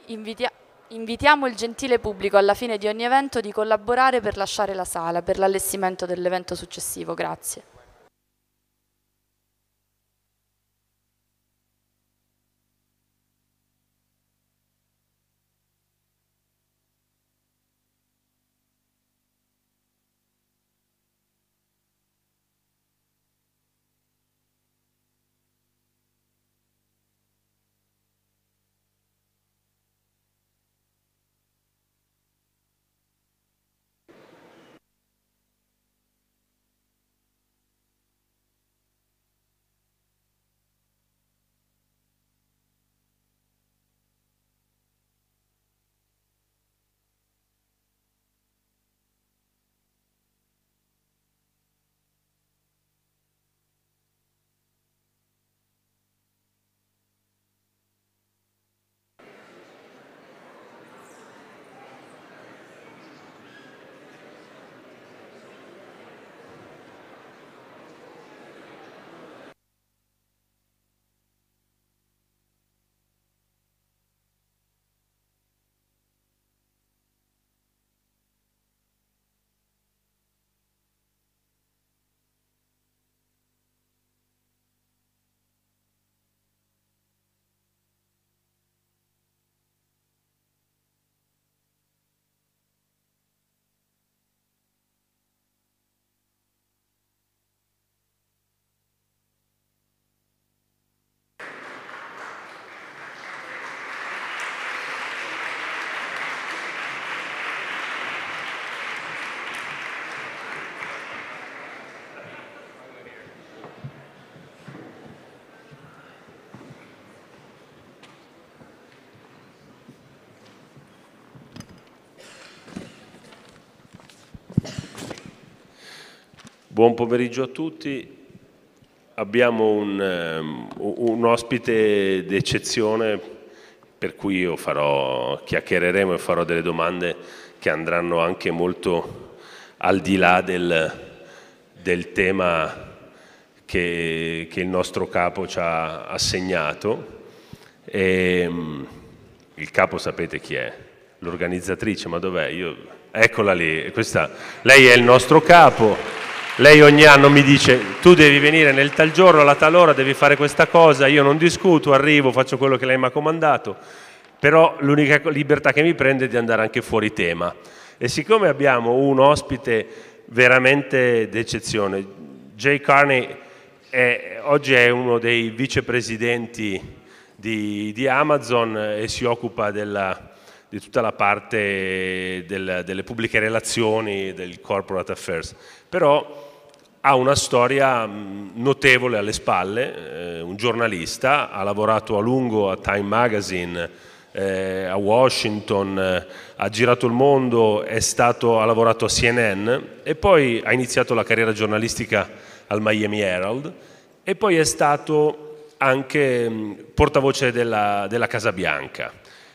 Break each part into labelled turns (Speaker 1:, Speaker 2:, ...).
Speaker 1: Invitiamo il gentile pubblico alla fine di ogni evento di collaborare per lasciare la sala per l'allestimento dell'evento successivo. Grazie.
Speaker 2: Buon pomeriggio a tutti. Abbiamo un ospite d'eccezione per cui io chiacchiereremo e farò delle domande che andranno anche molto al di là del tema che il nostro capo ci ha assegnato. Il capo sapete chi è? L'organizzatrice, ma dov'è? Eccola lì, lei è il nostro capo. Lei ogni anno mi dice: tu devi venire nel tal giorno, alla tal ora, devi fare questa cosa, io non discuto, arrivo, faccio quello che lei mi ha comandato, però l'unica libertà che mi prende è di andare anche fuori tema. E siccome abbiamo un ospite veramente d'eccezione, Jay Carney oggi è uno dei vicepresidenti di Amazon e si occupa di tutta la parte delle pubbliche relazioni, del corporate affairs, però ha una storia notevole alle spalle, un giornalista, ha lavorato a lungo a Time Magazine, a Washington, ha girato il mondo, ha lavorato a CNN e poi ha iniziato la carriera giornalistica al Miami Herald e poi è stato anche portavoce della Casa Bianca.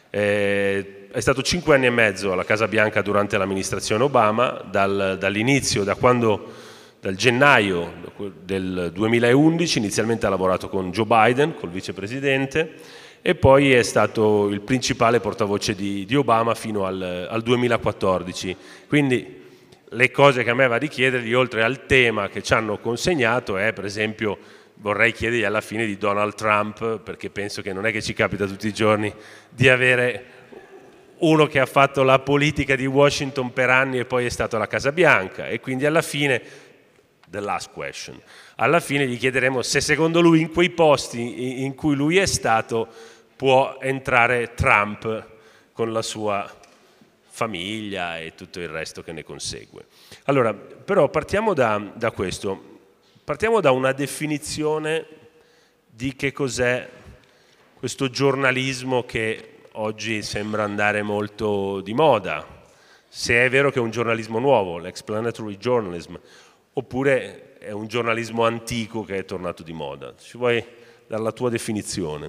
Speaker 2: È stato 5 anni e mezzo alla Casa Bianca durante l'amministrazione Obama, dall'inizio, dal gennaio del 2011, inizialmente ha lavorato con Joe Biden, col vicepresidente, e poi è stato il principale portavoce di Obama fino al 2014. Quindi le cose che a me va di chiedergli, oltre al tema che ci hanno consegnato, è per esempio, vorrei chiedergli alla fine di Donald Trump, perché penso che non è che ci capita tutti i giorni di avere uno che ha fatto la politica di Washington per anni e poi è stato alla Casa Bianca, e quindi alla fine, the last question, alla fine gli chiederemo se secondo lui in quei posti in cui lui è stato può entrare Trump con la sua famiglia e tutto il resto che ne consegue. Allora, però partiamo da questo, partiamo da una definizione di che cos'è questo giornalismo che oggi sembra andare molto di moda, se è vero che è un giornalismo nuovo, l'explanatory journalism, oppure è un giornalismo antico che è tornato di moda. Ci vuoi dare la tua definizione?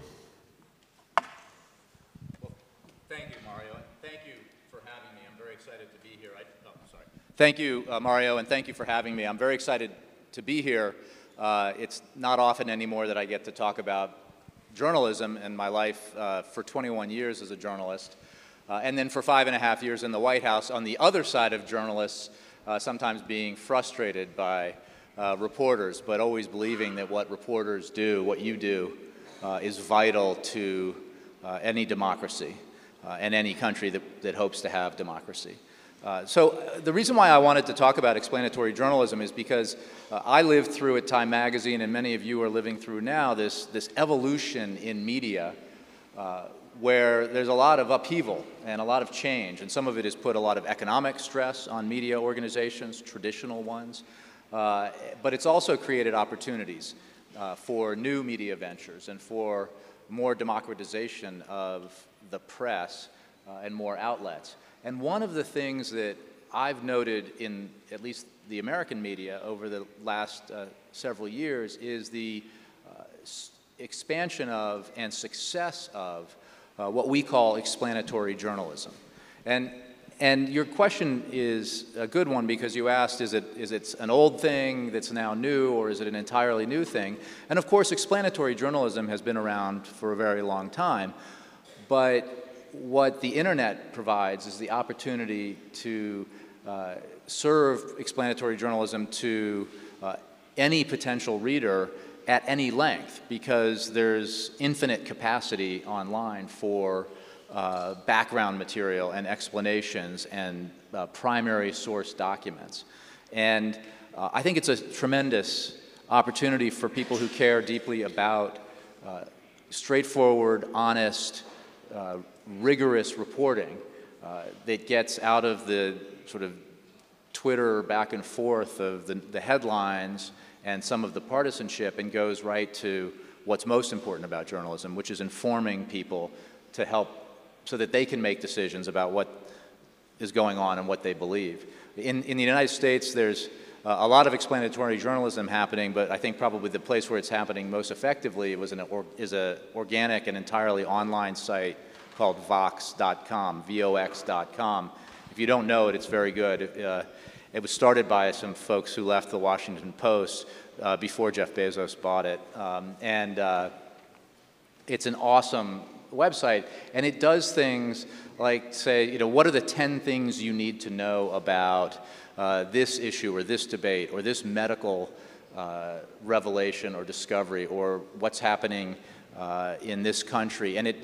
Speaker 3: Thank you, Mario, and thank you for having me. I'm very excited to be here. Thank you, Mario, and thank you for having me. I'm very excited to be here. It's not often anymore that I get to talk about journalism and my life for 21 years as a journalist, and then for 5.5 years in the White House on the other side of journalists, sometimes being frustrated by reporters, but always believing that what reporters do, what you do, is vital to any democracy and any country that hopes to have democracy. So the reason why I wanted to talk about explanatory journalism is because I lived through at Time Magazine, and many of you are living through now, this evolution in media where there's a lot of upheaval and a lot of change, and some of it has put a lot of economic stress on media organizations, traditional ones, but it's also created opportunities for new media ventures and for more democratization of the press and more outlets. And one of the things that I've noted in at least the American media over the last several years is the expansion of and success of what we call explanatory journalism. And your question is a good one because you asked, is it an old thing that's now new, or is it an entirely new thing? And of course, explanatory journalism has been around for a very long time, but what the internet provides is the opportunity to serve explanatory journalism to any potential reader at any length, because there's infinite capacity online for background material and explanations and primary source documents. And I think it's a tremendous opportunity for people who care deeply about straightforward, honest, rigorous reporting that gets out of the sort of Twitter back and forth of the headlines and some of the partisanship and goes right to what's most important about journalism, which is informing people to help so that they can make decisions about what is going on and what they believe. In the United States, there's a lot of explanatory journalism happening, but I think probably the place where it's happening most effectively is an organic and entirely online site called Vox.com, VOX.com. If you don't know it, it's very good. It was started by some folks who left the Washington Post before Jeff Bezos bought it. It's an awesome website, and it does things like say, what are the 10 things you need to know about this issue or this debate or this medical revelation or discovery or what's happening in this country. And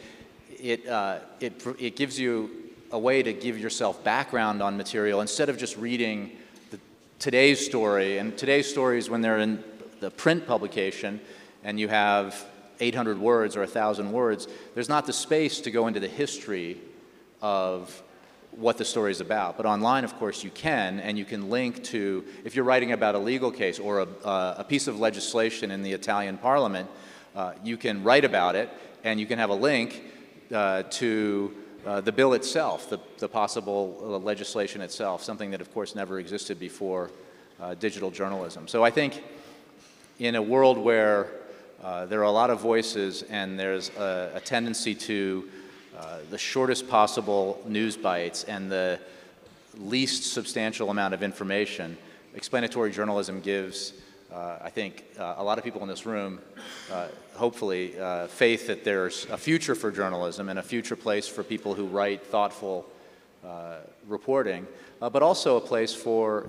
Speaker 3: it gives you a way to give yourself background on material instead of just reading today's story. And today's stories, when they're in the print publication and you have 800 words or 1,000 words, there's not the space to go into the history of what the story is about. But online, of course, you can, and you can link to, if you're writing about a legal case or a piece of legislation in the Italian parliament, you can write about it, and you can have a link to the bill itself, the possible legislation itself, something that, of course, never existed before digital journalism. So I think in a world where there are a lot of voices and there's a tendency to the shortest possible news bites and the least substantial amount of information, explanatory journalism gives, I think, a lot of people in this room, hopefully, faith that there's a future for journalism and a future place for people who write thoughtful reporting, but also a place for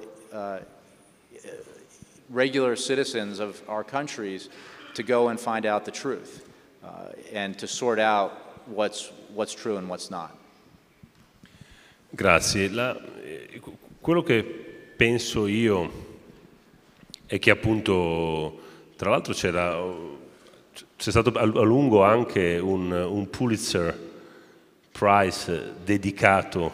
Speaker 3: regular citizens of our countries to go and find out the truth and to sort out what's true and what's not.
Speaker 2: Grazie. Quello che penso io è che appunto, tra l'altro c'è stato a lungo anche un Pulitzer Prize dedicato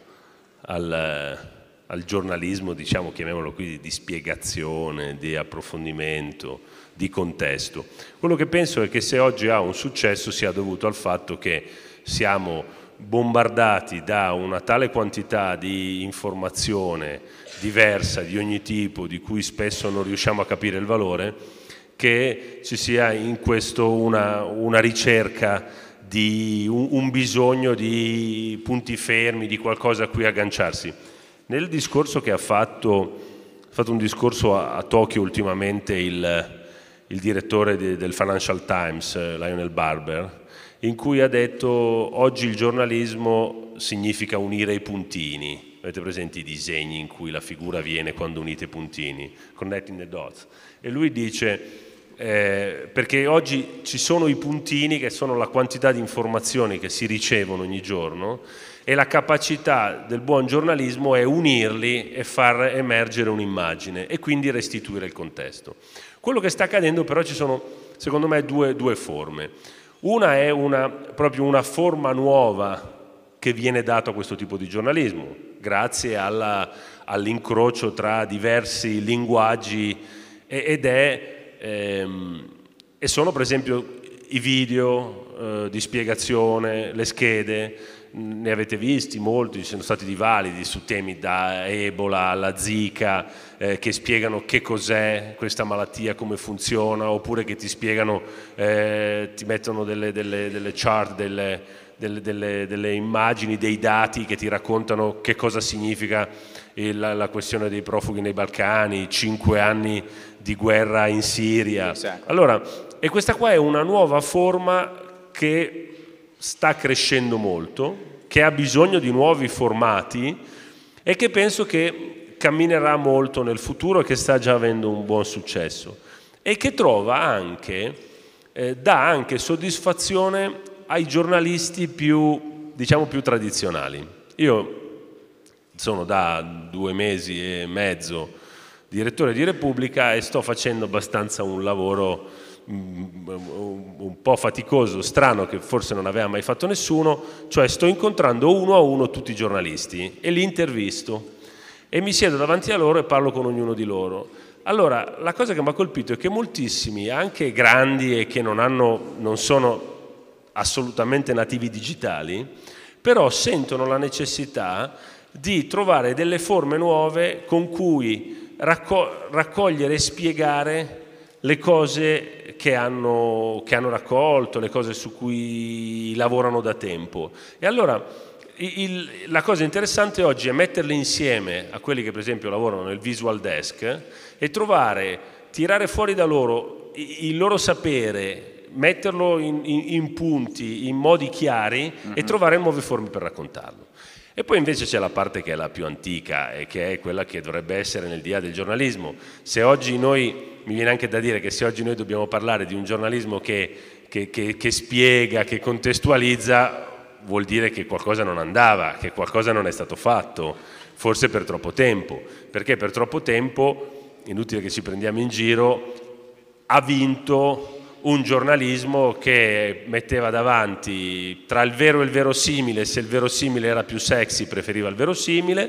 Speaker 2: al giornalismo, diciamo, chiamiamolo qui, di spiegazione, di approfondimento, di contesto. Quello che penso è che se oggi ha un successo sia dovuto al fatto che siamo bombardati da una tale quantità di informazione diversa di ogni tipo, di cui spesso non riusciamo a capire il valore, che ci sia in questo una ricerca di un bisogno di punti fermi, di qualcosa a cui agganciarsi. Nel discorso che ha fatto un discorso a Tokyo ultimamente il il direttore del Financial Times, Lionel Barber, in cui ha detto: oggi il giornalismo significa unire i puntini. Avete presente i disegni in cui la figura viene quando unite i puntini? Connecting the dots. E lui dice, perché oggi ci sono i puntini che sono la quantità di informazioni che si ricevono ogni giorno, e la capacità del buon giornalismo è unirli e far emergere un'immagine e quindi restituire il contesto. Quello che sta accadendo però, ci sono secondo me due forme. Una è proprio una forma nuova che viene data a questo tipo di giornalismo, grazie all'incrocio tra diversi linguaggi, e sono per esempio i video di spiegazione, le schede. Ne avete visti molti, ci sono stati di validi su temi da Ebola alla Zika, che spiegano che cos'è questa malattia, come funziona, oppure che ti spiegano, ti mettono delle chart, delle immagini, dei dati che ti raccontano che cosa significa la questione dei profughi nei Balcani, 5 anni di guerra in Siria.
Speaker 3: Exactly.
Speaker 2: Allora, e questa qua è una nuova forma che sta crescendo molto, che ha bisogno di nuovi formati e che penso che camminerà molto nel futuro e che sta già avendo un buon successo, e che trova anche, dà anche soddisfazione ai giornalisti più, diciamo, più tradizionali. Io sono da 2 mesi e mezzo direttore di Repubblica e sto facendo abbastanza un lavoro un po' faticoso, strano, che forse non aveva mai fatto nessuno, cioè sto incontrando uno a uno tutti i giornalisti e li intervisto e mi siedo davanti a loro e parlo con ognuno di loro. Allora, la cosa che mi ha colpito è che moltissimi, anche grandi e che non sono assolutamente nativi digitali, però sentono la necessità di trovare delle forme nuove con cui raccogliere e spiegare le cose che hanno raccolto, le cose su cui lavorano da tempo. E allora la cosa interessante oggi è metterle insieme a quelli che per esempio lavorano nel visual desk e tirare fuori da loro il loro sapere, metterlo in punti, in modi chiari, e trovare nuove forme per raccontarlo. E poi invece c'è la parte che è la più antica e che è quella che dovrebbe essere nel DNA del giornalismo. Se oggi mi viene anche da dire che se oggi noi dobbiamo parlare di un giornalismo che spiega, che contestualizza, vuol dire che qualcosa non andava, che qualcosa non è stato fatto, forse per troppo tempo, perché per troppo tempo, inutile che ci prendiamo in giro, ha vinto un giornalismo che metteva davanti tra il vero e il verosimile, se il verosimile era più sexy preferiva il verosimile,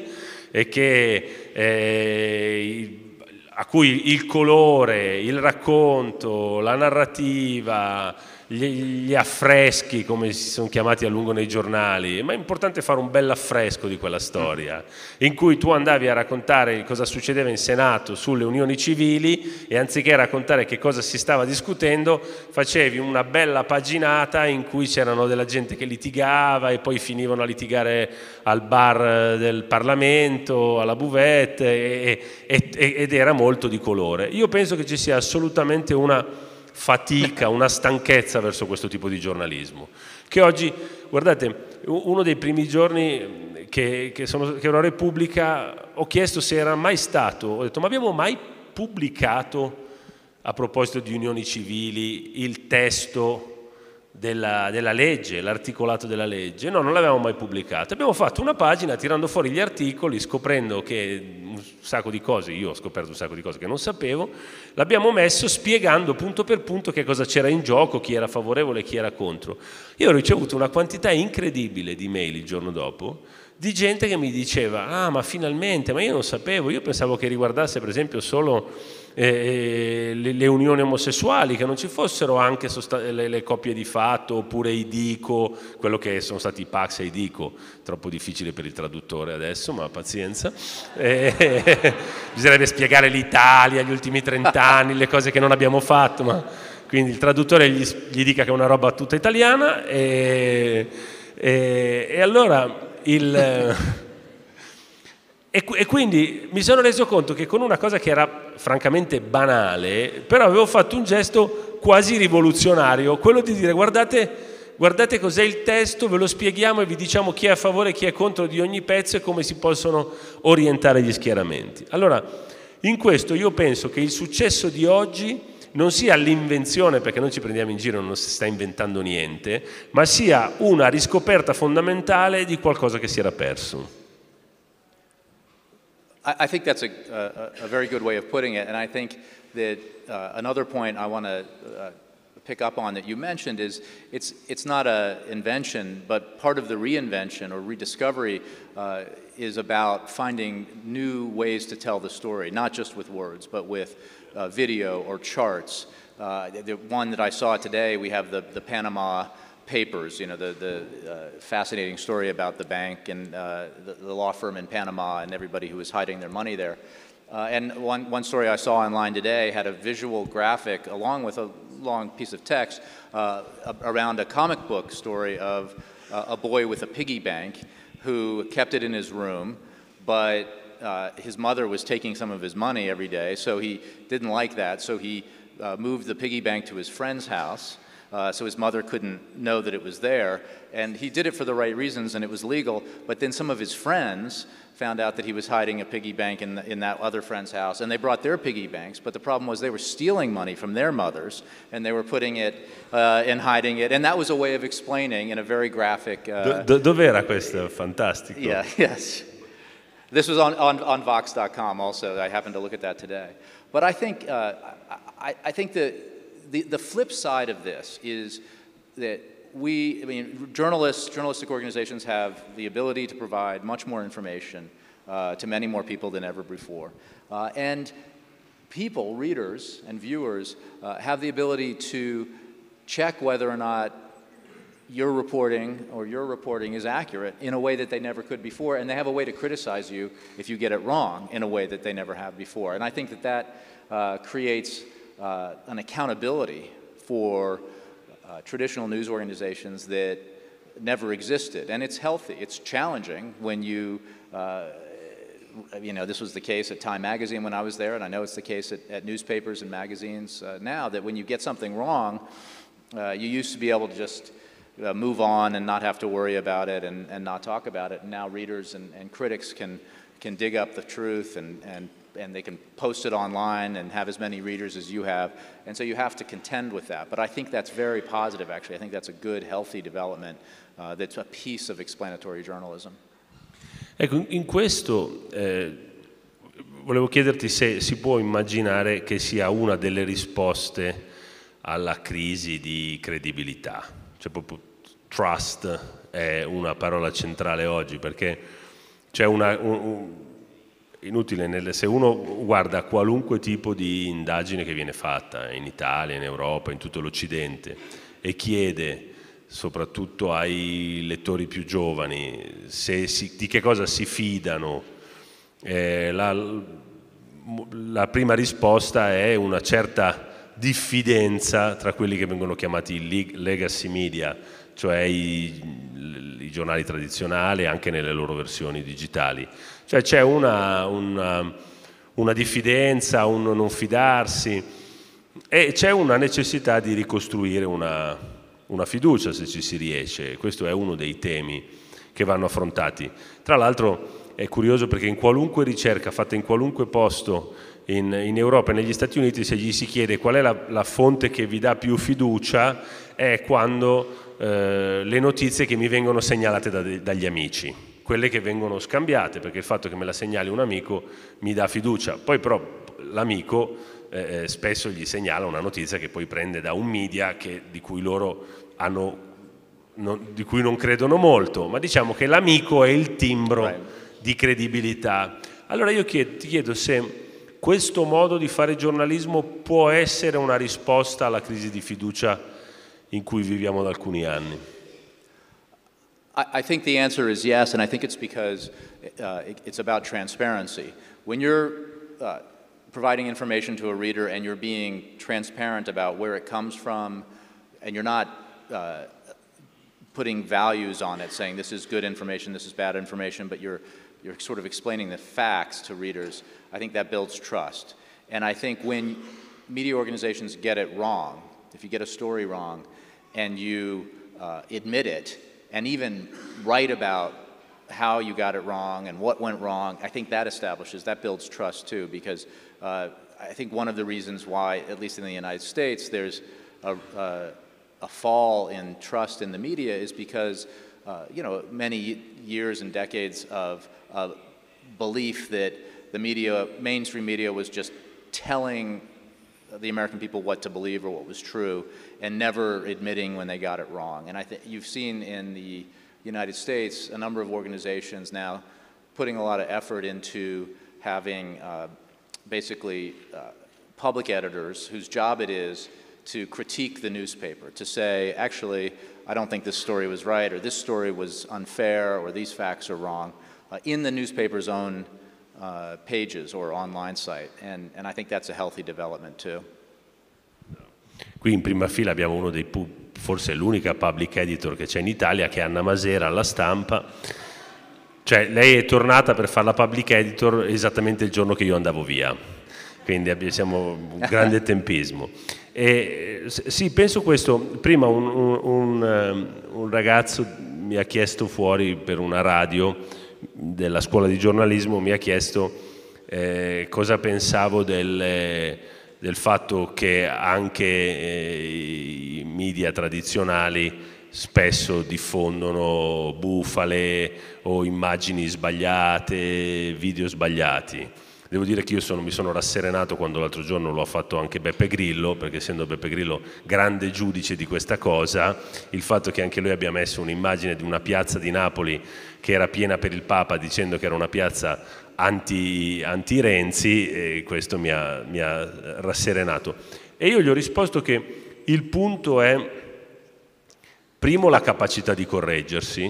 Speaker 2: e a cui il colore, il racconto, la narrativa, gli affreschi, come si sono chiamati a lungo nei giornali, ma è importante fare un bel affresco di quella storia, in cui tu andavi a raccontare cosa succedeva in Senato sulle unioni civili e anziché raccontare che cosa si stava discutendo, facevi una bella paginata in cui c'erano della gente che litigava e poi finivano a litigare al bar del Parlamento, alla buvette, ed era molto di colore. Io penso che ci sia assolutamente una fatica, una stanchezza verso questo tipo di giornalismo, che oggi, guardate, uno dei primi giorni che ero a Repubblica ho chiesto se era mai stato, ho detto: ma abbiamo mai pubblicato, a proposito di unioni civili, il testo della legge, l'articolato della legge? No, non l'avevamo mai pubblicato. Abbiamo fatto una pagina tirando fuori gli articoli, scoprendo che un sacco di cose, io ho scoperto un sacco di cose che non sapevo, l'abbiamo messo spiegando punto per punto che cosa c'era in gioco, chi era favorevole e chi era contro. Io ho ricevuto una quantità incredibile di mail il giorno dopo di gente che mi diceva: ah, ma finalmente, ma io non sapevo, io pensavo che riguardasse per esempio solo le unioni omosessuali, che non ci fossero anche le coppie di fatto, oppure i dico, quello che sono stati i Pax e i dico, troppo difficile per il traduttore adesso, ma pazienza. Bisognerebbe spiegare l'Italia, gli ultimi 30 anni, le cose che non abbiamo fatto, ma quindi il traduttore gli dica che è una roba tutta italiana, e allora E quindi mi sono reso conto che con una cosa che era francamente banale, però avevo fatto un gesto quasi rivoluzionario, quello di dire guardate cos'è il testo, ve lo spieghiamo e vi diciamo chi è a favore e chi è contro di ogni pezzo e come si possono orientare gli schieramenti. Allora, in questo io penso che il successo di oggi non sia l'invenzione, perché non ci prendiamo in giro, non si sta inventando niente, ma sia una riscoperta fondamentale di qualcosa che si era perso.
Speaker 3: I think that's a very good way of putting it, and I think that another point I want to pick up on that you mentioned is it's not an invention, but part of the reinvention or rediscovery is about finding new ways to tell the story, not just with words, but with video or charts. The one that I saw today, we have the Panama Papers, you know, the fascinating story about the bank and the law firm in Panama and everybody who was hiding their money there. And one story I saw online today had a visual graphic along with a long piece of text around a comic book story of a boy with a piggy bank who kept it in his room, but his mother was taking some of his money every day, so he didn't like that, so he moved the piggy bank to his friend's house. So his mother couldn't know that it was there, and he did it for the right reasons and it was legal, but then some of his friends found out that he was hiding a piggy bank in that other friend's house, and they brought their piggy banks, but the problem was they were stealing money from their mothers, and they were putting it and hiding it, and that was a way of explaining in a very graphic...
Speaker 2: Dov'era questo? Fantastico.
Speaker 3: Yeah, yes. This was on Vox.com also. I happened to look at that today. But I think, I think that the flip side of this is that journalistic organizations have the ability to provide much more information to many more people than ever before. And people, readers and viewers, have the ability to check whether or not your reporting is accurate in a way that they never could before, and they have a way to criticize you if you get it wrong in a way that they never have before. And I think that creates an accountability for traditional news organizations that never existed. And it's healthy. It's challenging when you know, this was the case at Time Magazine when I was there, and I know it's the case at newspapers and magazines now, that when you get something wrong, you used to be able to just move on and not have to worry about it and not talk about it. And now readers and critics can dig up the truth and they can post it online and have as many readers as you have. And so you have to contend with that. But I think that's very positive, actually. I think that's a good, healthy development that's a piece of explanatory journalism.
Speaker 2: Ecco, in questo volevo chiederti se si può immaginare che sia una delle risposte alla crisi di credibilità. Cioè proprio trust è una parola centrale oggi, perché c'è inutile, se uno guarda qualunque tipo di indagine che viene fatta in Italia, in Europa, in tutto l'Occidente e chiede soprattutto ai lettori più giovani di che cosa si fidano, la prima risposta è una certa diffidenza tra quelli che vengono chiamati i legacy media, cioè i giornali tradizionali anche nelle loro versioni digitali. Cioè c'è una diffidenza, un non fidarsi e c'è una necessità di ricostruire una fiducia, se ci si riesce. Questo è uno dei temi che vanno affrontati. Tra l'altro è curioso perché in qualunque ricerca fatta in qualunque posto in Europa e negli Stati Uniti, se gli si chiede qual è la fonte che vi dà più fiducia, è quando le notizie che mi vengono segnalate dagli amici, quelle che vengono scambiate, perché il fatto che me la segnali un amico mi dà fiducia. Poi però l'amico spesso gli segnala una notizia che poi prende da un media di cui loro di cui non credono molto, ma diciamo che l'amico è il timbro di credibilità. Allora io ti chiedo se questo modo di fare giornalismo può essere una risposta alla crisi di fiducia in cui viviamo da alcuni anni.
Speaker 3: I think the answer is yes, and I think it's because it's about transparency. When you're providing information to a reader and you're being transparent about where it comes from, and you're not putting values on it, saying this is good information, this is bad information, but you're sort of explaining the facts to readers, I think that builds trust. And I think when media organizations get it wrong, if you get a story wrong and you admit it and even write about how you got it wrong and what went wrong, I think that builds trust too, because I think one of the reasons why, at least in the United States, there's a fall in trust in the media is because many years and decades of belief that the media, mainstream media, was just telling the American people what to believe or what was true, and never admitting when they got it wrong. And I think you've seen in the United States a number of organizations now putting a lot of effort into having basically public editors whose job it is to critique the newspaper, to say, actually, I don't think this story was right, or this story was unfair, or these facts are wrong, in the newspaper's own pages or online site. And I think that's a healthy development too.
Speaker 2: Qui in prima fila abbiamo uno dei forse l'unica public editor che c'è in Italia, che è Anna Masera alla Stampa. Cioè, lei è tornata per fare la public editor esattamente il giorno che io andavo via, quindi siamo un grande tempismo. E, sì, penso questo. Prima un ragazzo mi ha chiesto fuori per una radio della scuola di giornalismo, mi ha chiesto cosa pensavo del fatto che anche i media tradizionali spesso diffondono bufale o immagini sbagliate, video sbagliati. Devo dire che io mi sono rasserenato quando l'altro giorno lo ha fatto anche Beppe Grillo, perché essendo Beppe Grillo grande giudice di questa cosa, il fatto che anche lui abbia messo un'immagine di una piazza di Napoli che era piena per il Papa dicendo che era una piazza anti-Renzi, e questo mi ha rasserenato. E io gli ho risposto che il punto è, primo, la capacità di correggersi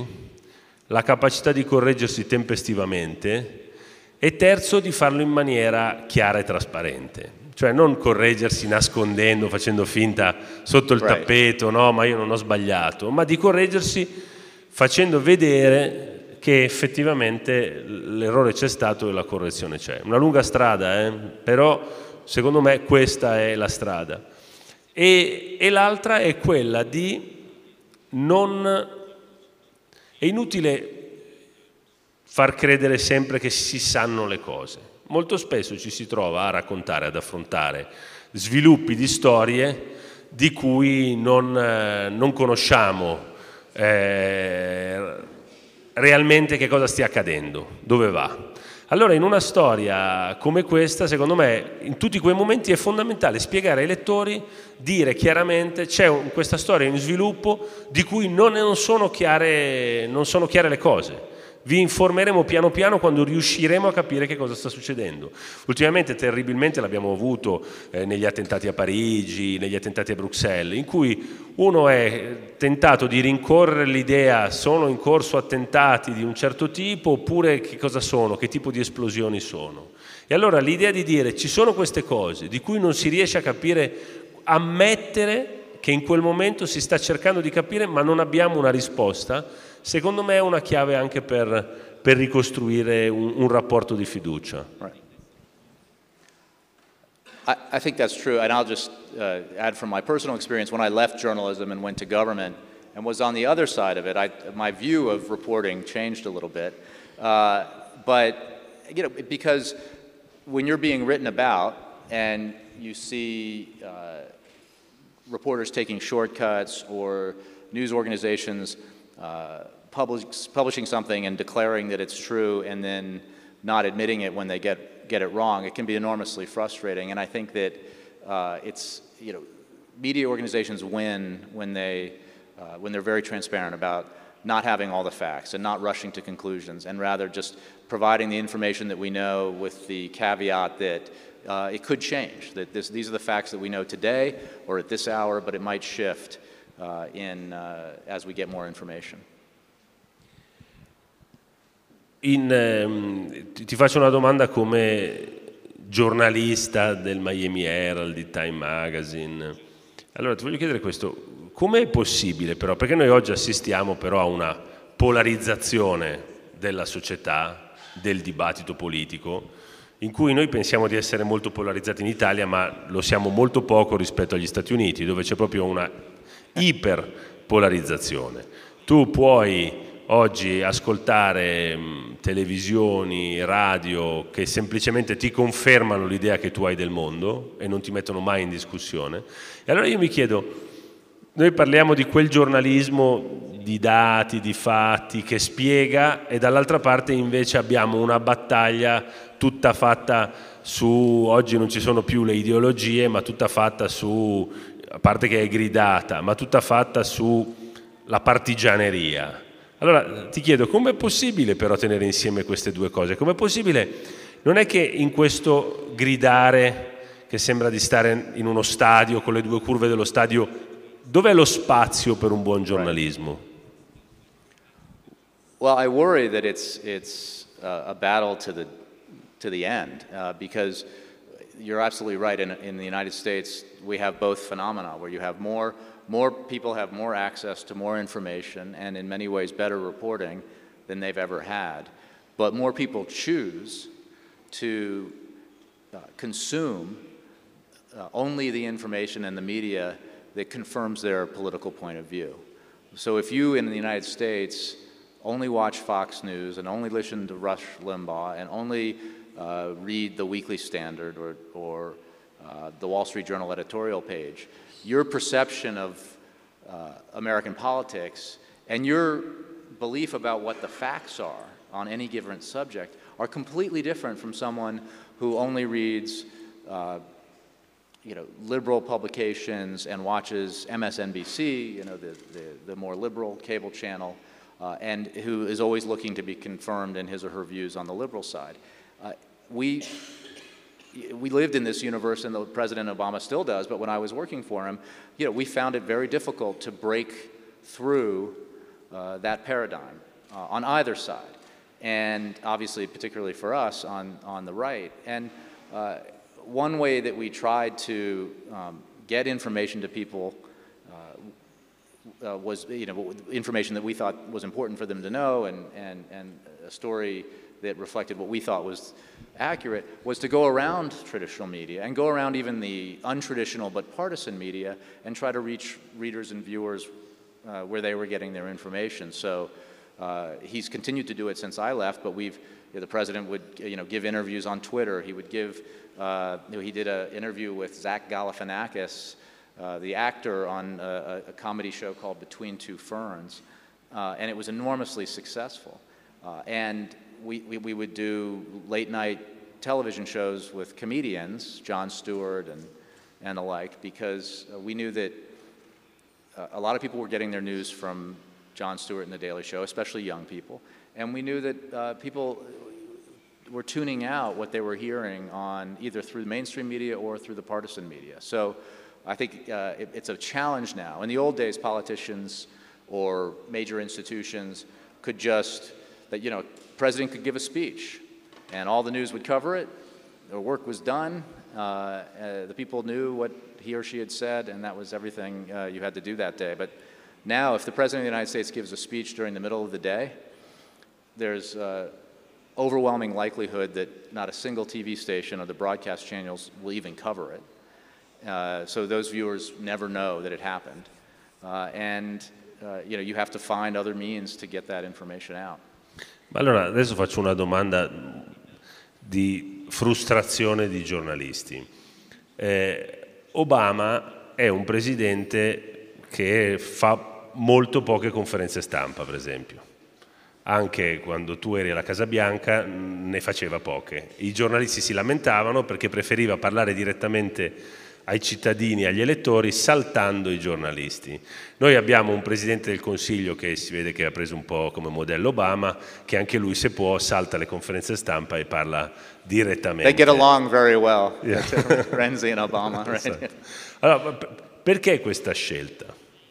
Speaker 2: tempestivamente, e terzo, di farlo in maniera chiara e trasparente. Cioè non correggersi nascondendo, facendo finta sotto il tappeto, no, ma io non ho sbagliato, ma di correggersi facendo vedere che effettivamente l'errore c'è stato e la correzione c'è. Una lunga strada, però secondo me questa è la strada. E l'altra è quella di non... È inutile far credere sempre che si sanno le cose. Molto spesso ci si trova a raccontare, ad affrontare sviluppi di storie di cui non conosciamo realmente che cosa stia accadendo, dove va. Allora in una storia come questa, secondo me, in tutti quei momenti è fondamentale spiegare ai lettori, dire chiaramente c'è questa storia in sviluppo di cui non sono chiare le cose. Vi informeremo piano piano quando riusciremo a capire che cosa sta succedendo. Ultimamente terribilmente l'abbiamo avuto negli attentati a Parigi, negli attentati a Bruxelles, in cui uno è tentato di rincorrere l'idea: sono in corso attentati di un certo tipo, oppure che cosa sono, che tipo di esplosioni sono. E allora l'idea di dire ci sono queste cose di cui non si riesce a capire, ammettere che in quel momento si sta cercando di capire ma non abbiamo una risposta, secondo me è una chiave anche per ricostruire un rapporto di fiducia.
Speaker 3: Right. I think that's true, and I'll just add from my personal experience. When I left journalism and went to government and was on the other side of it, my view of reporting changed a little bit. But because when you're being written about and you see reporters taking shortcuts or news organizations publishing something and declaring that it's true and then not admitting it when they get it wrong, it can be enormously frustrating. And I think that media organizations win when they're very transparent about not having all the facts and not rushing to conclusions, and rather just providing the information that we know with the caveat that it could change, that these are the facts that we know today or at this hour, but it might shift as we get more information.
Speaker 2: Ti faccio una domanda come giornalista del Miami Herald, di Time Magazine. Allora ti voglio chiedere questo: com'è possibile però, perché noi oggi assistiamo però a una polarizzazione della società, del dibattito politico, in cui noi pensiamo di essere molto polarizzati in Italia, ma lo siamo molto poco rispetto agli Stati Uniti, dove c'è proprio una iperpolarizzazione. Tu puoi oggi ascoltare televisioni, radio che semplicemente ti confermano l'idea che tu hai del mondo e non ti mettono mai in discussione. E allora io mi chiedo, noi parliamo di quel giornalismo di dati, di fatti, che spiega, e dall'altra parte invece abbiamo una battaglia tutta fatta su, oggi non ci sono più le ideologie, ma tutta fatta su, a parte che è gridata, ma tutta fatta sulla partigianeria. Allora ti chiedo, com'è possibile però tenere insieme queste due cose? Com'è possibile? Non è che in questo gridare, che sembra di stare in uno stadio, con le due curve dello stadio, dov'è lo spazio per un buon giornalismo?
Speaker 3: Well, I worry that it's a battle to the end because you're absolutely right. In the United States, we have both phenomena where you have more people have more access to more information and in many ways better reporting than they've ever had. But more people choose to consume only the information and the media that confirms their political point of view. So if you in the United States only watch Fox News and only listen to Rush Limbaugh and only read the Weekly Standard or the Wall Street Journal editorial page, your perception of American politics and your belief about what the facts are on any given subject are completely different from someone who only reads liberal publications and watches MSNBC, the more liberal cable channel, and who is always looking to be confirmed in his or her views on the liberal side. We lived in this universe, and President Obama still does, but when I was working for him, we found it very difficult to break through that paradigm on either side, and obviously particularly for us on the right. And one way that we tried to get information to people was information that we thought was important for them to know and a story that reflected what we thought was accurate, was to go around traditional media and go around even the untraditional but partisan media and try to reach readers and viewers where they were getting their information. So he's continued to do it since I left, but the president would give interviews on Twitter. He would give he did an interview with Zach Galifianakis, the actor, on a comedy show called Between Two Ferns, and it was enormously successful. And we would do late night television shows with comedians, Jon Stewart and the like, because we knew that a lot of people were getting their news from Jon Stewart and The Daily Show, especially young people, and we knew that people were tuning out what they were hearing on either through the mainstream media or through the partisan media. So I think it's a challenge now. In the old days, politicians or major institutions could just, president could give a speech and all the news would cover it, the work was done, the people knew what he or she had said, and that was everything you had to do that day. But now, if the President of the United States gives a speech during the middle of the day, there's overwhelming likelihood that not a single TV station or the broadcast channels will even cover it. So those viewers never know that it happened. You have to find other means to get that information out.
Speaker 2: Ma allora adesso faccio una domanda di frustrazione di giornalisti. Obama è un presidente che fa molto poche conferenze stampa, per esempio. Anche quando tu eri alla Casa Bianca ne faceva poche. I giornalisti si lamentavano perché preferiva parlare direttamente ai cittadini, agli elettori, saltando i giornalisti. Noi abbiamo un Presidente del Consiglio che si vede che ha preso un po' come modello Obama, che anche lui, se può, salta le conferenze stampa e parla direttamente.
Speaker 3: They get along very well, yeah. Renzi and Obama. Right?
Speaker 2: Allora, perché questa scelta?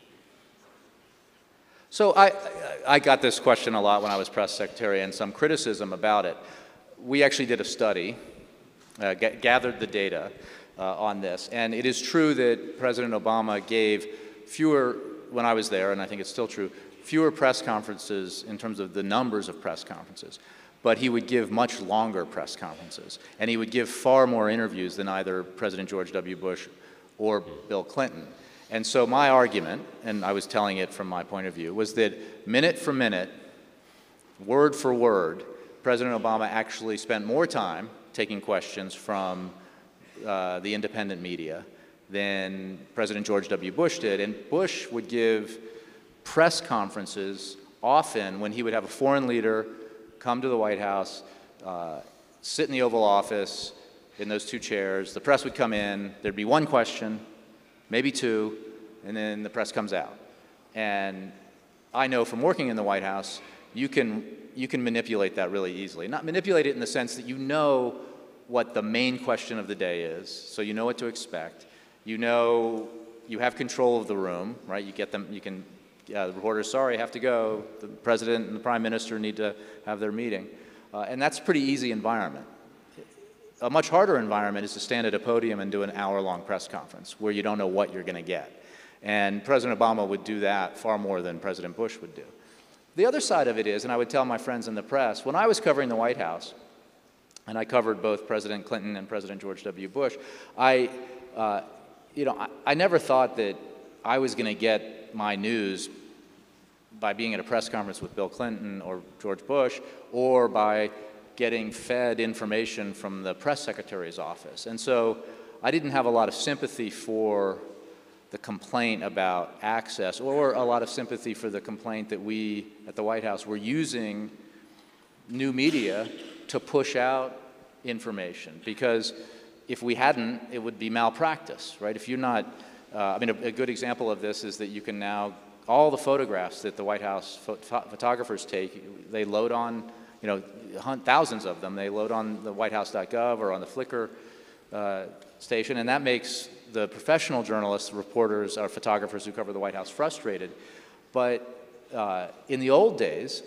Speaker 3: So I got this question a lot when I was press secretary and some criticism about it. We actually did a study, gathered the data on this, and it is true that President Obama gave fewer, when I was there, and I think it's still true, fewer press conferences in terms of the numbers of press conferences. but he would give much longer press conferences, and he would give far more interviews than either President George W. Bush or Bill Clinton. And so my argument, and I was telling it from my point of view, was that minute for minute, word for word, President Obama actually spent more time taking questions from the independent media than President George W. Bush did. And Bush would give press conferences often when he would have a foreign leader come to the White House, sit in the Oval Office in those two chairs. The press would come in, there'd be one question, maybe two, and then the press comes out. And I know from working in the White House, you can manipulate that really easily. Not manipulate it in the sense that you know what the main question of the day is, so you know what to expect. You know, you have control of the room, right? You get them, you can, the reporters, sorry, I have to go. The president and the prime minister need to have their meeting. And that's a pretty easy environment. A much harder environment is to stand at a podium and do an hour-long press conference where you don't know what you're going to get. And President Obama would do that far more than President Bush would do. The other side of it is, and I would tell my friends in the press, when I was covering the White House, and I covered both President Clinton and President George W. Bush, I never thought that I was going to get my news by being at a press conference with Bill Clinton or George Bush, or by getting fed information from the press secretary's office. And so I didn't have a lot of sympathy for the complaint about access, or a lot of sympathy for the complaint that we at the White House were using new media to push out information. Because if we hadn't, it would be malpractice, right? If you're not, I mean, a good example of this is that you can now, all the photographs that the White House photographers take, they load on, thousands of them, they load on the whitehouse.gov or on the Flickr station, and that makes the professional journalists, reporters, or photographers who cover the White House frustrated. But in the old days,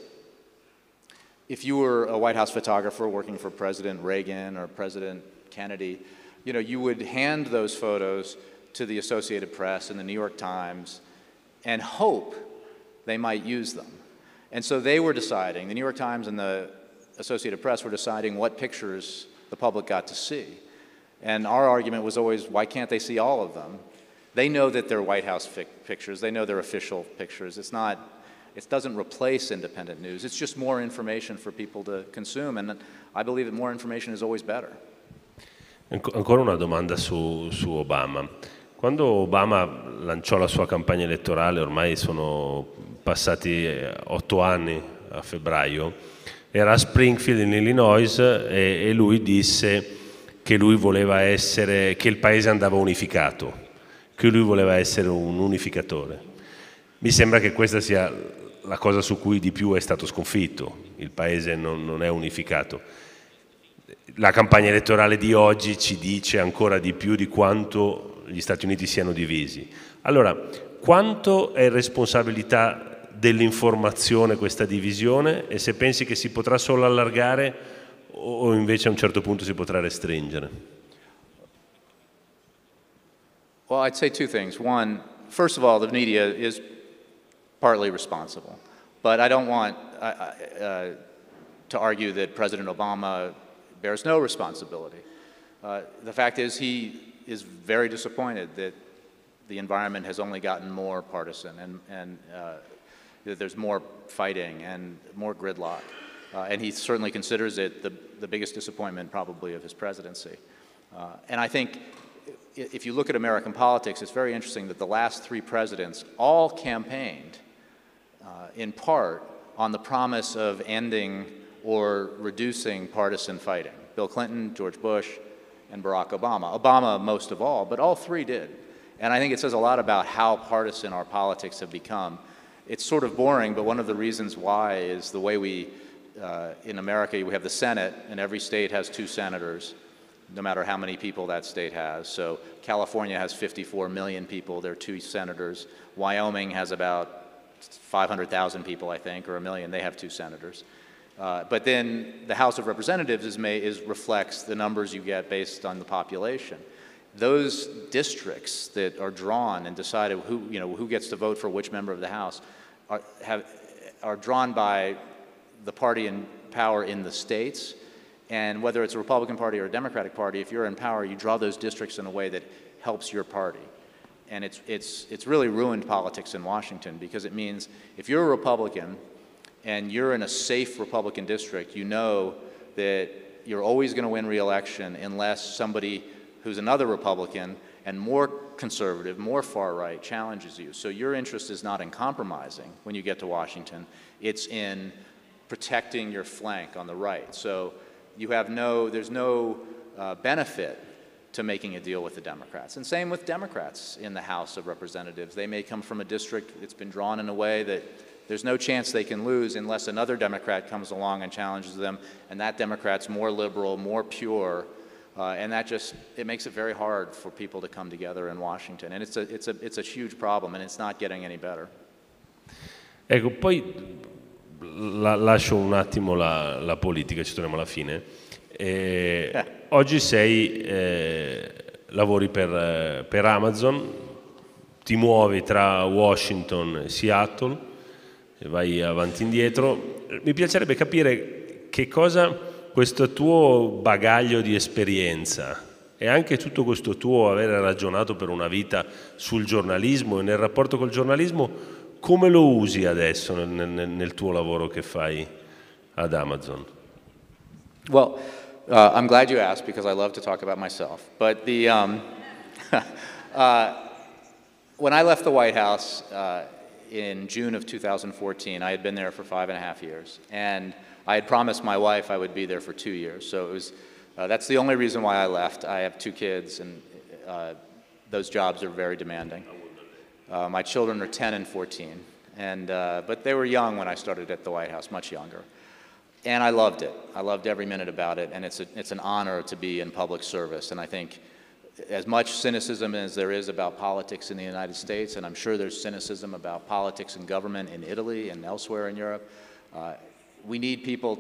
Speaker 3: if you were a White House photographer working for President Reagan or President Kennedy, you would hand those photos to the Associated Press and the New York Times and hope they might use them. And so they were deciding, the New York Times and the Associated Press were deciding what pictures the public got to see. And our argument was always, why can't they see all of them? They know that they're White House pictures. They know they're official pictures. It doesn't replace independent news. It's just more information for people to consume. And I believe that more information is always better.
Speaker 2: Ancora una domanda su Obama. Quando Obama lanciò la sua campagna elettorale, ormai sono passati 8 anni a febbraio, era a Springfield in Illinois e lui disse che lui voleva essere, che il paese andava unificato, che lui voleva essere un unificatore. Mi sembra che questa sia la cosa su cui di più è stato sconfitto, il paese non è unificato. La campagna elettorale di oggi ci dice ancora di più di quanto gli Stati Uniti siano divisi. Allora, quanto è responsabilità dell'informazione questa divisione, e se pensi che si potrà solo allargare o invece a un certo punto si potrà restringere?
Speaker 3: Well, I'd say two things. One, first of all, the media is partly responsible. But I don't want to argue that President Obama bears no responsibility. The fact is he is very disappointed that the environment has only gotten more partisan and that there's more fighting and more gridlock. And he certainly considers it the biggest disappointment probably of his presidency. And I think if you look at American politics, it's very interesting that the last 3 presidents all campaigned in part on the promise of ending or reducing partisan fighting. Bill Clinton, George Bush, and Barack Obama. Obama most of all, but all 3 did. And I think it says a lot about how partisan our politics have become. It's sort of boring, but one of the reasons why is the way we, in America, we have the Senate, and every state has 2 senators, no matter how many people that state has. So California has 54 million people, there are 2 senators. Wyoming has about 500,000 people, I think, or 1 million, they have 2 senators. But then the House of Representatives reflects the numbers you get based on the population. Those districts that are drawn and decided who gets to vote for which member of the House are drawn by the party in power in the states. And whether it's a Republican Party or a Democratic Party, if you're in power, you draw those districts in a way that helps your party. And it's really ruined politics in Washington, because it means if you're a Republican and you're in a safe Republican district, you know that you're always going to win re-election unless somebody who's another Republican and more conservative, more far-right challenges you. So your interest is not in compromising when you get to Washington. It's in protecting your flank on the right. So you have there's no benefit to making a deal with the Democrats. And same with Democrats in the House of Representatives. They may come from a district that's been drawn in a way that there's no chance they can lose unless another Democrat comes along and challenges them, and that Democrat's more liberal, more pure, and it makes it very hard for people to come together in Washington. And it's a huge problem, and it's not getting any better.
Speaker 2: Ecco, poi lascio un attimo la politica, ci torniamo alla fine. Oggi lavori per Amazon, ti muovi tra Washington e Seattle, vai avanti e indietro. Mi piacerebbe capire che cosa questo tuo bagaglio di esperienza e anche tutto questo tuo avere ragionato per una vita sul giornalismo e nel rapporto col giornalismo, come lo usi adesso nel tuo lavoro che fai ad Amazon?
Speaker 3: Well, I'm glad you asked, because I love to talk about myself. But when I left the White House in June of 2014, I had been there for 5.5 years, and I had promised my wife I would be there for 2 years. So it was, that's the only reason why I left. I have 2 kids, and those jobs are very demanding. My children are 10 and 14, but they were young when I started at the White House, much younger. And I loved it. I loved every minute about it, and it's an honor to be in public service. And I think as much cynicism as there is about politics in the United States, and I'm sure there's cynicism about politics and government in Italy and elsewhere in Europe, we need people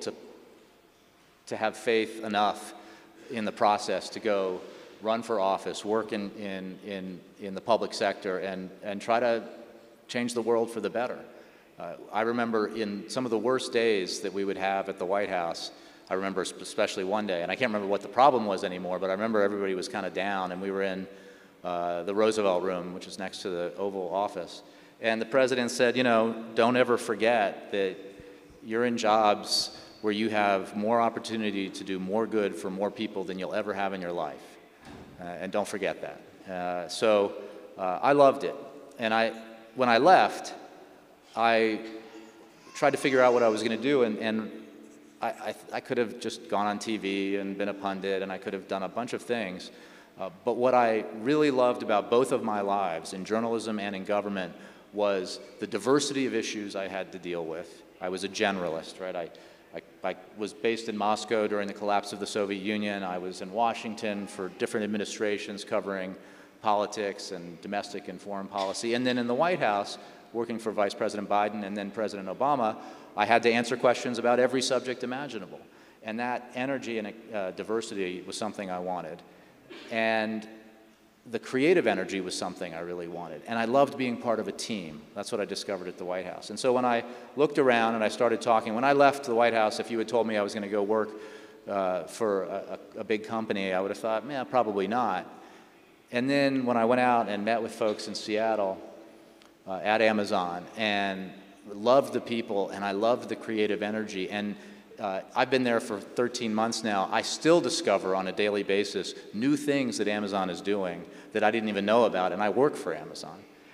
Speaker 3: to have faith enough in the process to go run for office, work in the public sector, and try to change the world for the better. I remember in some of the worst days that we would have at the White House, I remember especially one day, and I can't remember what the problem was anymore, but I remember everybody was kind of down, and we were in the Roosevelt Room, which is next to the Oval Office. And the president said, you know, don't ever forget that you're in jobs where you have more opportunity to do more good for more people than you'll ever have in your life. And don't forget that. So I loved it. And when I left, I tried to figure out what I was going to do, and I could have just gone on TV and been a pundit, and I could have done a bunch of things. But what I really loved about both of my lives, in journalism and in government, was the diversity of issues I had to deal with. I was a generalist, right? I was based in Moscow during the collapse of the Soviet Union. I was in Washington for different administrations covering politics and domestic and foreign policy. And then in the White House, working for Vice President Biden and then President Obama, I had to answer questions about every subject imaginable. And that energy and diversity was something I wanted. And the creative energy was something I really wanted. And I loved being part of a team. That's what I discovered at the White House. And so when I looked around and I started talking, when I left the White House, if you had told me I was going to go work for a big company, I would have thought, man, probably not. And then when I went out and met with folks in Seattle at Amazon and loved the people and I loved the creative energy, and I've been there for 13 months now, I still discover on a daily basis new things that Amazon is doing that I didn't even know about, and I work for Amazon.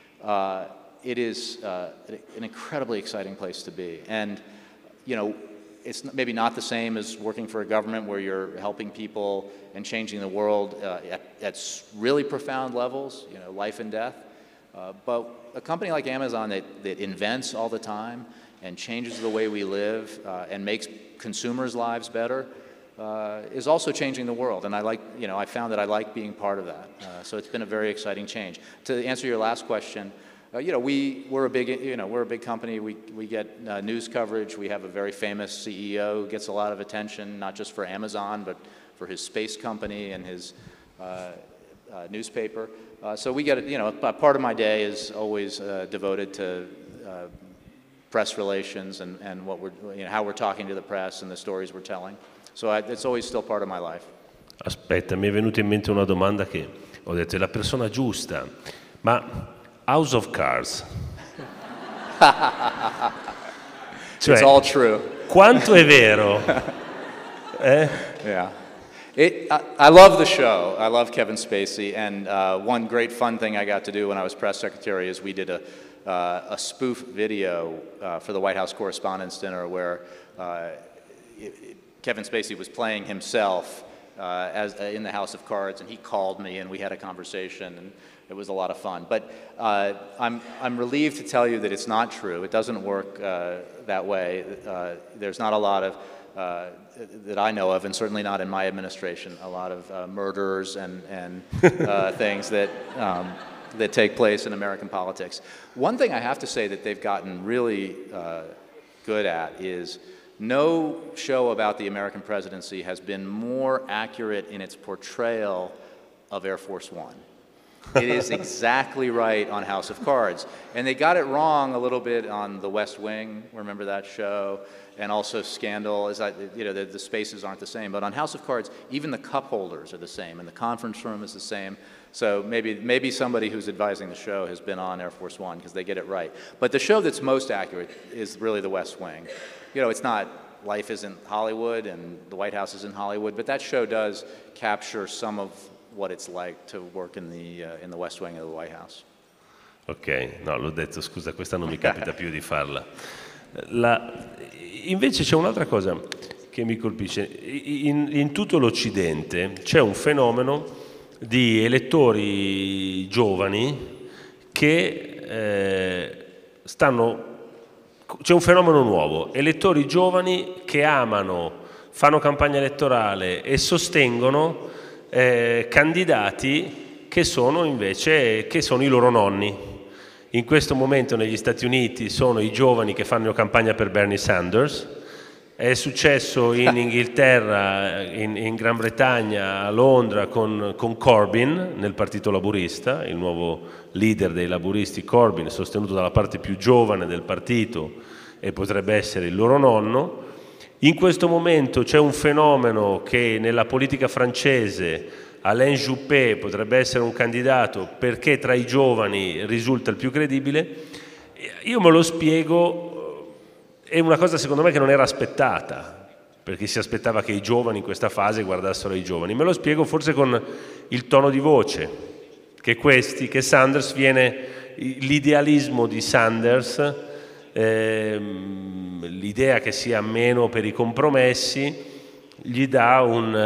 Speaker 3: It is an incredibly exciting place to be. And, you know, it's maybe not the same as working for a government where you're helping people and changing the world at really profound levels, you know, life and death. But a company like Amazon that invents all the time and changes the way we live and makes consumers' lives better is also changing the world. And I found that I like being part of that. So it's been a very exciting change. To answer your last question, we're a big company. We get news coverage. We have a very famous CEO who gets a lot of attention, not just for Amazon, but for his space company and his newspaper. So we get, a part of my day is always devoted to press relations and what how we're talking to the press and the stories we're telling. So it's always still part of my life.
Speaker 2: Aspetta, mi è venuta in mente una domanda che ho detto, è la persona giusta, ma House of Cards? Cioè,
Speaker 3: It's all true.
Speaker 2: quanto è vero?
Speaker 3: Yeah. I love the show. I love Kevin Spacey, and one great fun thing I got to do when I was press secretary is we did a spoof video for the White House Correspondents' Dinner where Kevin Spacey was playing himself in the House of Cards, and he called me, and we had a conversation, and it was a lot of fun. But I'm relieved to tell you that it's not true. It doesn't work that way. There's not a lot of, that I know of, and certainly not in my administration, a lot of murders and things that take place in American politics. One thing I have to say that they've gotten really good at is no show about the American presidency has been more accurate in its portrayal of Air Force One. It is exactly right on House of Cards. And they got it wrong a little bit on The West Wing, remember that show? And also Scandal, the spaces aren't the same. But on House of Cards, even the cup holders are the same, and the conference room is the same. So maybe somebody who's advising the show has been on Air Force One because they get it right. But the show that's most accurate is really The West Wing. It's not, life isn't Hollywood and the White House isn't Hollywood, but that show does capture some of what it's like to work in the West Wing of the White House.
Speaker 2: Ok, no, l'ho detto, scusa, questa non mi capita più di farla. Invece c'è un'altra cosa che mi colpisce. In tutto l'Occidente c'è un fenomeno di elettori giovani che c'è un fenomeno nuovo, elettori giovani che amano, fanno campagna elettorale e sostengono candidati che sono invece i loro nonni. In questo momento negli Stati Uniti sono i giovani che fanno campagna per Bernie Sanders, è successo in Inghilterra, in Gran Bretagna, a Londra con Corbyn nel Partito Laburista, il nuovo leader dei laburisti Corbyn, sostenuto dalla parte più giovane del partito e potrebbe essere il loro nonno. In questo momento c'è un fenomeno che nella politica francese Alain Juppé potrebbe essere un candidato perché tra i giovani risulta il più credibile. Io me lo spiego, è una cosa secondo me che non era aspettata, perché si aspettava che i giovani in questa fase guardassero i giovani. Me lo spiego forse con il tono di voce, che Sanders l'idealismo di Sanders, l'idea che sia meno per i compromessi, gli dà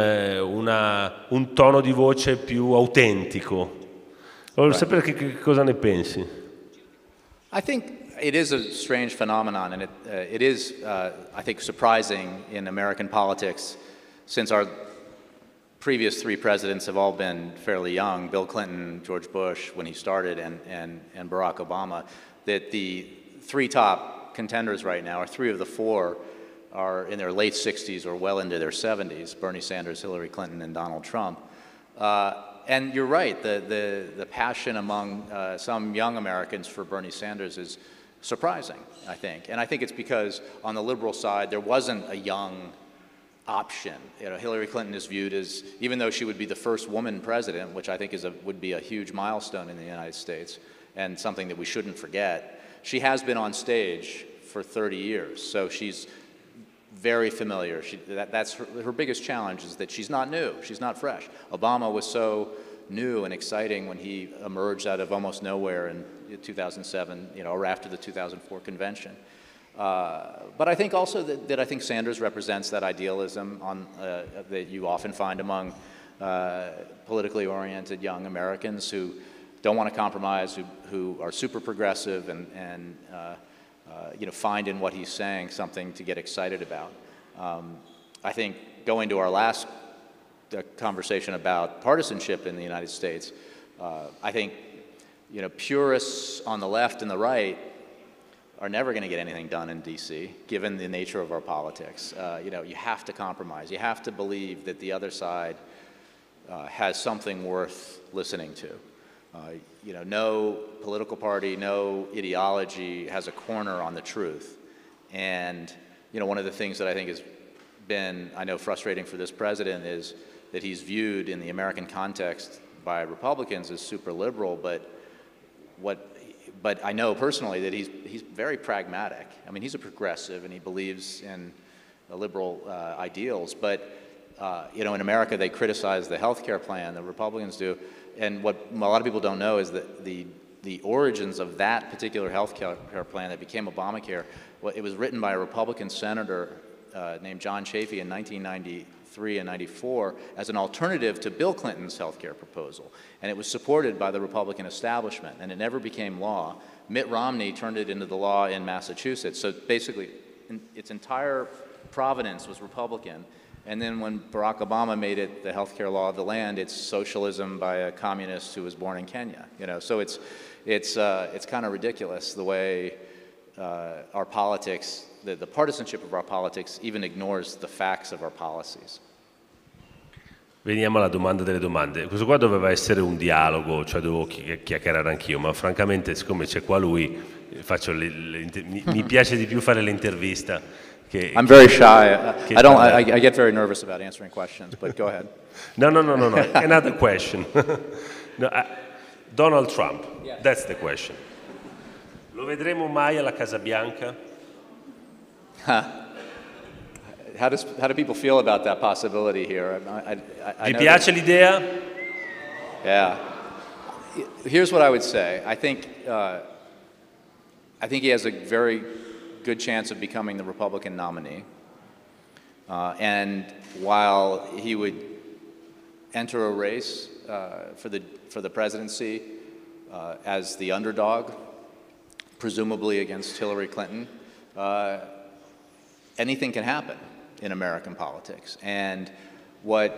Speaker 2: un tono di voce più autentico. Voglio sapere che cosa ne pensi.
Speaker 3: I think it is a strange phenomenon, and it is, I think, surprising in American politics, since our previous three presidents have all been fairly young, Bill Clinton, George Bush when he started, and Barack Obama, that the three top contenders right now, or three of the four, are in their late 60s or well into their 70s, Bernie Sanders, Hillary Clinton, and Donald Trump. And you're right, the passion among some young Americans for Bernie Sanders is surprising, I think. And I think it's because on the liberal side, there wasn't a young option. Hillary Clinton is viewed as, even though she would be the first woman president, which I think would be a huge milestone in the United States, and something that we shouldn't forget, she has been on stage for 30 years, so she's very familiar. That's her biggest challenge, is that she's not new, she's not fresh. Obama was so new and exciting when he emerged out of almost nowhere in 2007, or after the 2004 convention. But I think also that I think Sanders represents that idealism that you often find among politically oriented young Americans who don't want to compromise, who are super progressive and find in what he's saying something to get excited about. I think going to our last conversation about partisanship in the United States, I think purists on the left and the right are never going to get anything done in D.C., given the nature of our politics. You have to compromise. You have to believe that the other side has something worth listening to. No political party, no ideology has a corner on the truth. And, you know, one of the things that I think has been, I know, frustrating for this president is that he's viewed in the American context by Republicans as super liberal, but I know personally that he's very pragmatic. I mean, he's a progressive and he believes in liberal ideals, but you know, in America they criticize the health care plan, the Republicans do, and what a lot of people don't know is that the origins of that particular health care plan that became Obamacare, well, it was written by a Republican senator named John Chafee in 1993 and 94 as an alternative to Bill Clinton's health care proposal. And it was supported by the Republican establishment, and it never became law. Mitt Romney turned it into the law in Massachusetts. So basically, its entire provenance was Republican. And then when Barack Obama made it the health care law of the land, it's socialism by a communist who was born in Kenya. You know, so it's kind of ridiculous the way our politics, the partisanship of our politics, even ignores the facts of our policies.
Speaker 2: Veniamo alla domanda delle domande. Questo qua doveva essere un dialogo, cioè dovevo chiacchierare anch'io, ma francamente siccome c'è qua lui, mi piace di più fare l'intervista.
Speaker 3: I'm very shy. I get very nervous about answering questions, but go ahead.
Speaker 2: No. Another question. Donald Trump, yes. That's the question. Lo vedremo mai alla Casa Bianca?
Speaker 3: How do people feel about that possibility here?
Speaker 2: Vi piace l'idea?
Speaker 3: Yeah. Here's what I would say. I think he has a very good chance of becoming the Republican nominee. And while he would enter a race for the presidency as the underdog, presumably against Hillary Clinton, anything can happen in American politics. And what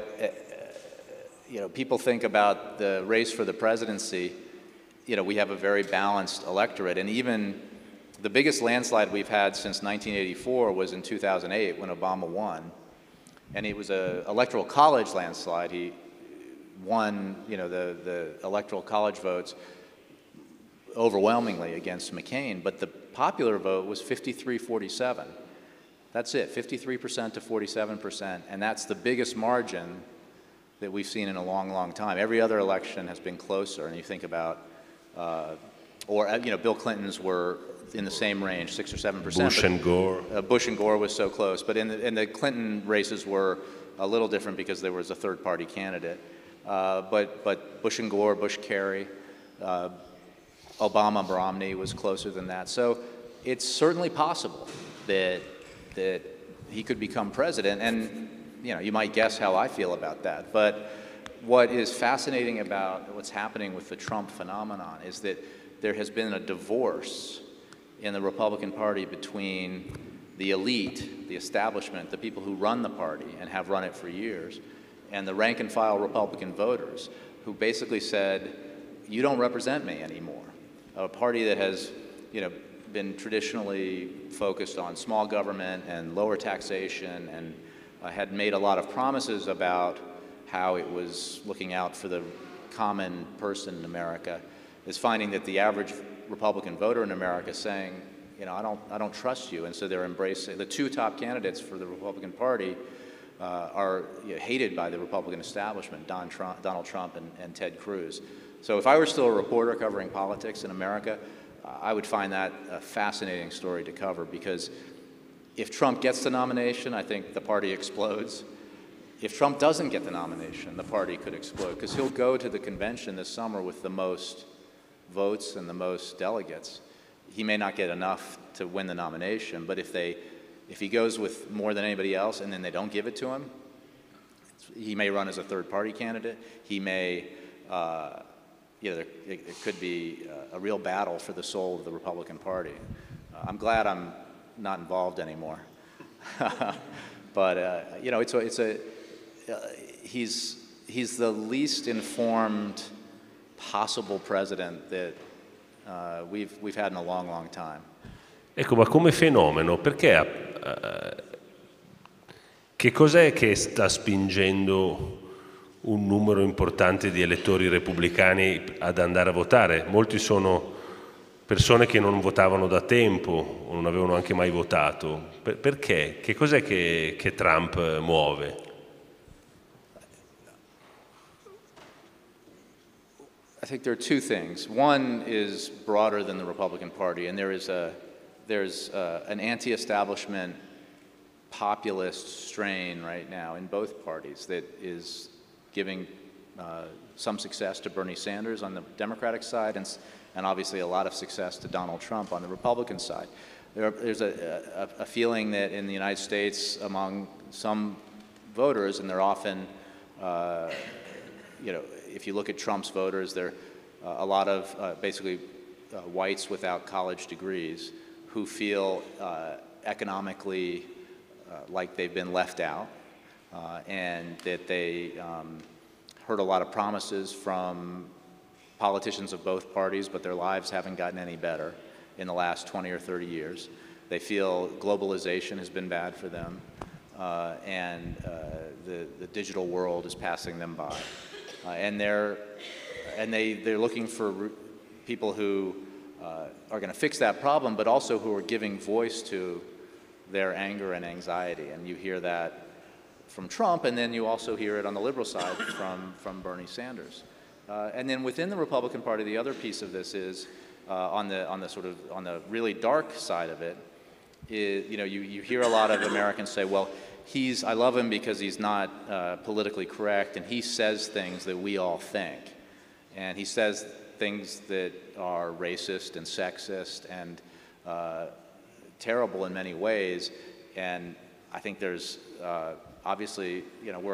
Speaker 3: you know, people think about the race for the presidency, you know, we have a very balanced electorate, and even the biggest landslide we've had since 1984 was in 2008 when Obama won, and it was an electoral college landslide. He won, you know, the electoral college votes overwhelmingly against McCain, but the popular vote was 53-47. That's it, 53% to 47%, and that's the biggest margin that we've seen in a long, long time. Every other election has been closer, and you think about, or you know, Bill Clinton's were in the same range, 6 or 7%.
Speaker 2: Bush and Gore.
Speaker 3: Bush and Gore was so close, but in the Clinton races were a little different because there was a third-party candidate. But Bush and Gore, Bush Kerry, Obama Romney was closer than that. So it's certainly possible that he could become president, and you know, you might guess how I feel about that. But what is fascinating about what's happening with the Trump phenomenon is that there has been a divorce in the Republican Party between the elite, the establishment, the people who run the party and have run it for years, and the rank and file Republican voters who basically said, you don't represent me anymore. A party that has, you know, been traditionally focused on small government and lower taxation and had made a lot of promises about how it was looking out for the common person in America, is finding that the average Republican voter in America is saying, you know, I don't trust you, and so they're embracing. The two top candidates for the Republican Party are, you know, hated by the Republican establishment, Donald Trump and Ted Cruz. So if I were still a reporter covering politics in America, I would find that a fascinating story to cover, because if Trump gets the nomination, I think the party explodes. If Trump doesn't get the nomination, the party could explode, because he'll go to the convention this summer with the most votes and the most delegates. He may not get enough to win the nomination, but if he goes with more than anybody else and then they don't give it to him, he may run as a third-party candidate. He may, you know, it could be a real battle for the soul of the Republican Party. I'm glad I'm not involved anymore. But you know, he's the least informed possible president that we've had in a long, long time.
Speaker 2: Ecco, ma come fenomeno, perché che cos'è che sta spingendo un numero importante di elettori repubblicani ad andare a votare? Molti sono persone che non votavano da tempo o non avevano anche mai votato. Perché? Che cos'è che Trump muove?
Speaker 3: I think there are two things. One is broader than the Republican Party, and there's an anti-establishment populist strain right now in both parties that is giving some success to Bernie Sanders on the Democratic side and obviously a lot of success to Donald Trump on the Republican side. There's a feeling that in the United States among some voters, and they're often, if you look at Trump's voters, they're a lot of basically whites without college degrees who feel economically like they've been left out and that they heard a lot of promises from politicians of both parties, but their lives haven't gotten any better in the last 20 or 30 years. They feel globalization has been bad for them, and the digital world is passing them by. And they're looking for people who are going to fix that problem, but also who are giving voice to their anger and anxiety. And you hear that from Trump, and then you also hear it on the liberal side from Bernie Sanders. And then within the Republican Party, the other piece of this is on the really dark side of it. You hear a lot of Americans say, well, I love him because he's not politically correct, and he says things that we all think, and he says things that are racist and sexist and terrible in many ways. And I think there's obviously,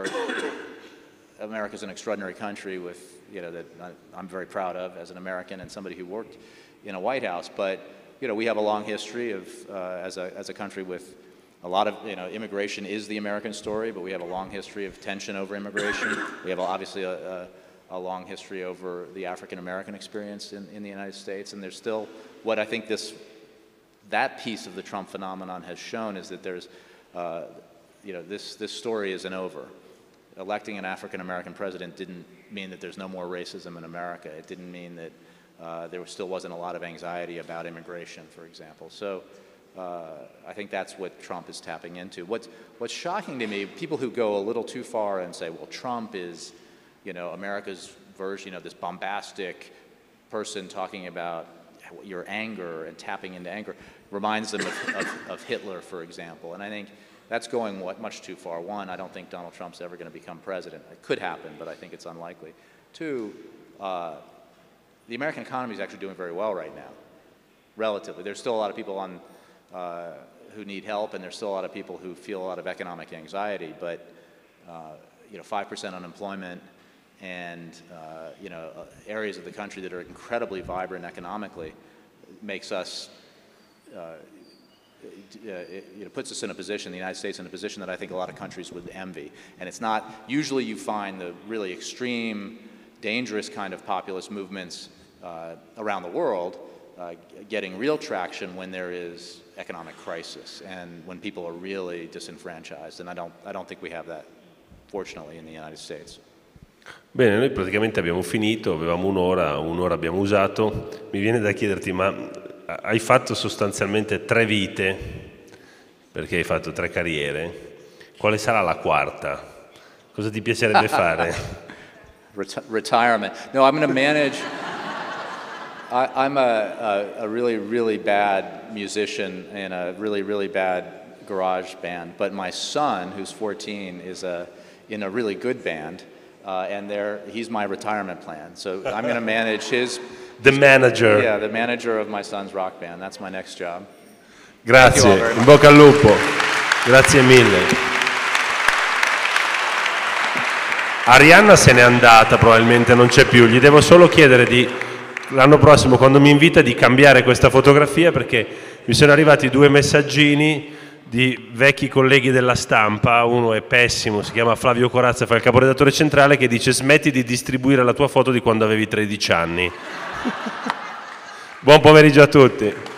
Speaker 3: America's an extraordinary country with, that I'm very proud of as an American and somebody who worked in a White House. But, we have a long history of, as a country with a lot of, immigration is the American story, but we have a long history of tension over immigration. We have obviously a long history over the African-American experience in the United States. And there's still, what I think that piece of the Trump phenomenon has shown is that there's, this story isn't over. Electing an African-American president didn't mean that there's no more racism in America. It didn't mean that there still wasn't a lot of anxiety about immigration, for example. So I think that's what Trump is tapping into. What's shocking to me, people who go a little too far and say, well, Trump is, America's version of this bombastic person talking about your anger and tapping into anger, reminds them of Hitler, for example. And I think that's going much too far. One, I don't think Donald Trump's ever going to become president. It could happen, but I think it's unlikely. Two, the American economy is actually doing very well right now, relatively. There's still a lot of people who need help, and there's still a lot of people who feel a lot of economic anxiety. But 5% unemployment, and areas of the country that are incredibly vibrant economically makes us. Puts us in a position, the United States, in a position that I think a lot of countries would envy. And it's not, usually you find the really extreme, dangerous kind of populist movements around the world getting real traction when there is economic crisis and when people are really disenfranchised. And I don't think we have that, fortunately, in the United States.
Speaker 2: Bene, noi praticamente abbiamo finito, avevamo un'ora abbiamo usato. Mi viene da chiederti, ma hai fatto sostanzialmente 3 vite, perché hai fatto 3 carriere. Quale sarà la quarta? Cosa ti piacerebbe fare?
Speaker 3: Retirement. No, I'm going to manage. I'm a really, really bad musician in a really, really bad garage band. But my son, who's 14, is in a really good band, and he's my retirement plan. So I'm going to manage his.
Speaker 2: The manager.
Speaker 3: Yeah, the manager of my son's rock band. That's my next job.
Speaker 2: Grazie, in bocca al lupo. Grazie mille. Arianna se n'è andata, probabilmente non c'è più. Gli devo solo chiedere l'anno prossimo, quando mi invita, di cambiare questa fotografia, perché mi sono arrivati 2 messaggini di vecchi colleghi della stampa. Uno è pessimo, si chiama Flavio Corazza, fa il caporedattore centrale, che dice: smetti di distribuire la tua foto di quando avevi 13 anni. Buon pomeriggio a tutti.